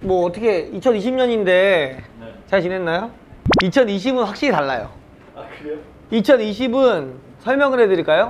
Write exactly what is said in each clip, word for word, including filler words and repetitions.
뭐 어떻게 이천이십 년인데 네. 잘 지냈나요? 이천이십은 확실히 달라요. 아 그래요? 이천이십은 설명을 해드릴까요?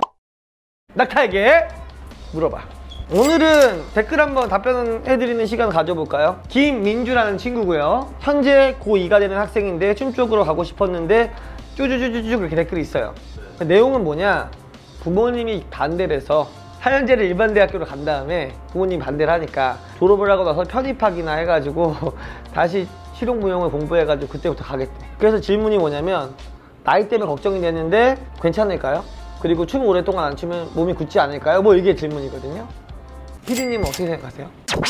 낙타에게 물어봐. 오늘은 댓글 한번 답변해드리는 시간 가져볼까요? 김민주라는 친구고요. 현재 고이가 되는 학생인데 춤 쪽으로 가고 싶었는데 쭈쭈쭈쭈쭈 그렇게 댓글이 있어요. 네. 내용은 뭐냐, 부모님이 반대를 해서 사 년제를 일반 대학교로 간 다음에 부모님이 반대를 하니까 졸업을 하고 나서 편입학이나 해가지고 다시 실용무용을 공부해가지고 그때부터 가겠대. 그래서 질문이 뭐냐면, 나이 때문에 걱정이 되는데 괜찮을까요? 그리고 춤 오랫동안 안 추면 몸이 굳지 않을까요? 뭐 이게 질문이거든요. 피디님은 어떻게 생각하세요?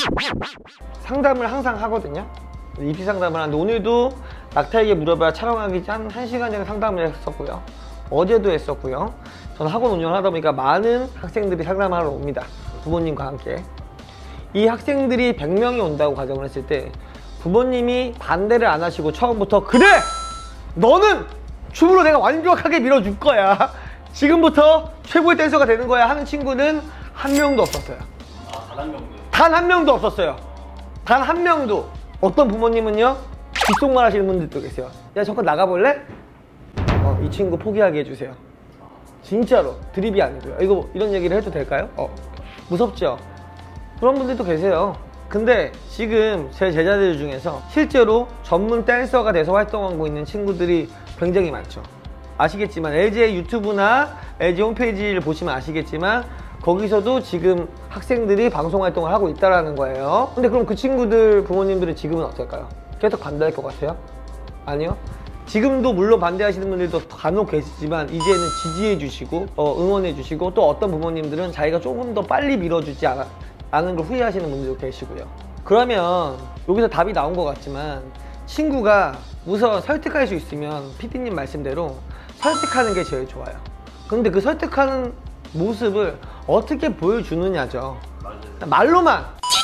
상담을 항상 하거든요. 입시 상담을 하는데 오늘도 낙타에게 물어봐야 촬영하기 한 1시간 전에 상담을 했었고요. 어제도 했었고요. 저는 학원 운영을 하다 보니까 많은 학생들이 상담하러 옵니다. 부모님과 함께. 이 학생들이 백 명이 온다고 가정을 했을 때 부모님이 반대를 안 하시고 처음부터 그래! 너는 춤으로 내가 완벽하게 밀어줄 거야. 지금부터 최고의 댄서가 되는 거야 하는 친구는 한 명도 없었어요. 아, 단 한 명도? 단 한 명도 없었어요. 단 한 명도. 어떤 부모님은요, 뒷속말 하시는 분들도 계세요. 야, 잠깐 나가볼래? 어, 이 친구 포기하게 해주세요. 진짜로. 드립이 아니고요. 이거 이런 얘기를 해도 될까요? 어, 무섭죠? 그런 분들도 계세요. 근데 지금 제 제자들 중에서 실제로 전문 댄서가 돼서 활동하고 있는 친구들이 굉장히 많죠. 아시겠지만 엘지의 유튜브나 엘지 홈페이지를 보시면 아시겠지만 거기서도 지금 학생들이 방송 활동을 하고 있다는 거예요. 근데 그럼 그 친구들 부모님들은 지금은 어떨까요? 계속 반대할 것 같아요? 아니요. 지금도 물론 반대하시는 분들도 간혹 계시지만 이제는 지지해 주시고 어, 응원해 주시고, 또 어떤 부모님들은 자기가 조금 더 빨리 밀어주지 않아, 않은 걸 후회하시는 분들도 계시고요. 그러면 여기서 답이 나온 것 같지만 친구가 우선 설득할 수 있으면 피디님 말씀대로 설득하는 게 제일 좋아요. 근데 그 설득하는 모습을 어떻게 보여주느냐죠. 맞아요. 말로만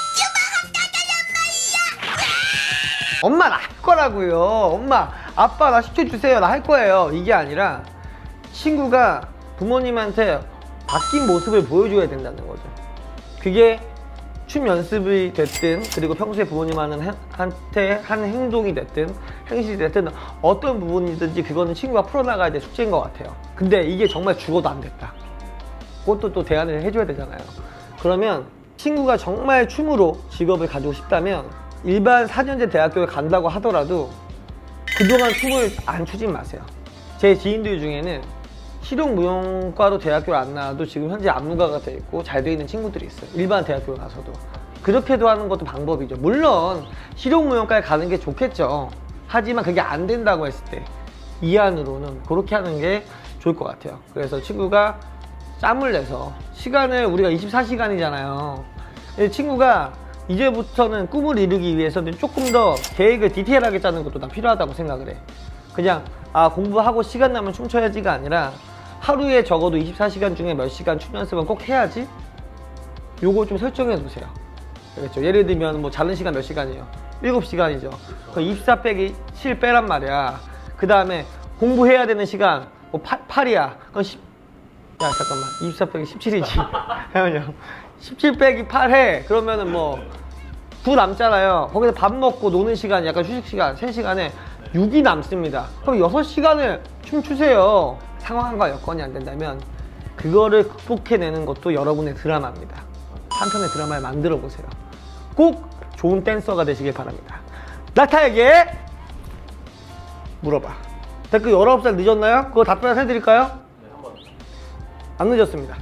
엄마 나 할 거라고요. 엄마 아빠 나 시켜주세요. 나 할 거예요. 이게 아니라 친구가 부모님한테 바뀐 모습을 보여줘야 된다는 거죠. 그게 춤 연습이 됐든, 그리고 평소에 부모님한테 한 행동이 됐든 행실이 됐든 어떤 부분이든지 그거는 친구가 풀어나가야 될 숙제인 것 같아요. 근데 이게 정말 죽어도 안 됐다. 그것도 또 대안을 해줘야 되잖아요. 그러면 친구가 정말 춤으로 직업을 가지고 싶다면 일반 사 년제 대학교에 간다고 하더라도 그동안 춤을 안 추진 마세요. 제 지인들 중에는 실용무용과로 대학교를 안 나와도 지금 현재 안무가가 돼 있고 잘 돼 있는 친구들이 있어요. 일반 대학교에 가서도. 그렇게도 하는 것도 방법이죠. 물론 실용무용과에 가는 게 좋겠죠. 하지만 그게 안 된다고 했을 때 이 안으로는 그렇게 하는 게 좋을 것 같아요. 그래서 친구가 짬을 내서 시간을, 우리가 이십사 시간이잖아요. 친구가 이제부터는 꿈을 이루기 위해서는 조금 더 계획을 디테일하게 짜는 것도 난 필요하다고 생각을 해. 그냥 아 공부하고 시간 나면 춤춰야지가 아니라 하루에 적어도 이십사 시간 중에 몇 시간 춤 연습은 꼭 해야지. 요거 좀 설정해 두세요. 알겠죠? 예를 들면 뭐 자는 시간 몇 시간이에요? 일곱 시간이죠. 그럼 이십사 빼기 칠 빼란 말이야. 그 다음에 공부해야 되는 시간 뭐 팔이야. 그럼 십... 야 잠깐만, 이십사 빼기 십칠이지. 잠깐만요. 십칠 빼기 팔 해. 그러면은 뭐 구 남잖아요. 거기서 밥 먹고 노는 시간, 약간 휴식 시간 세 시간에 육이 남습니다. 그럼 여섯 시간을 춤추세요. 상황과 여건이 안 된다면 그거를 극복해내는 것도 여러분의 드라마입니다. 한 편의 드라마를 만들어 보세요. 꼭 좋은 댄서가 되시길 바랍니다. 낙타에게 물어봐. 댓글 열아홉 살 늦었나요? 그거 답변 해드릴까요? 네, 한번. 안 늦었습니다.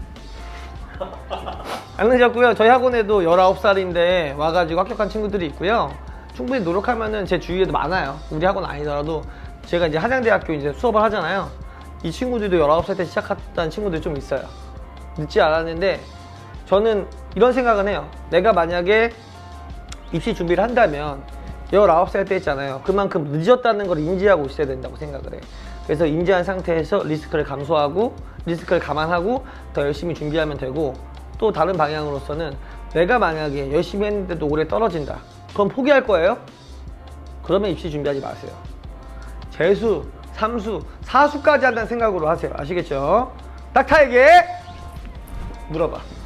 안 늦었고요. 저희 학원에도 열아홉 살인데 와가지고 합격한 친구들이 있고요. 충분히 노력하면은 제 주위에도 많아요. 우리 학원 아니더라도 제가 이제 한양대학교 이제 수업을 하잖아요. 이 친구들도 열아홉 살 때 시작했다는 친구들이 좀 있어요. 늦지 않았는데 저는 이런 생각은 해요. 내가 만약에 입시 준비를 한다면 열아홉 살 때 했잖아요. 그만큼 늦었다는 걸 인지하고 있어야 된다고 생각을 해. 그래서 인지한 상태에서 리스크를 감소하고 리스크를 감안하고 더 열심히 준비하면 되고, 또 다른 방향으로서는 내가 만약에 열심히 했는데도 올해 떨어진다. 그럼 포기할 거예요? 그러면 입시 준비하지 마세요. 재수, 삼수, 사수까지 한다는 생각으로 하세요. 아시겠죠? 낙타에게 물어봐.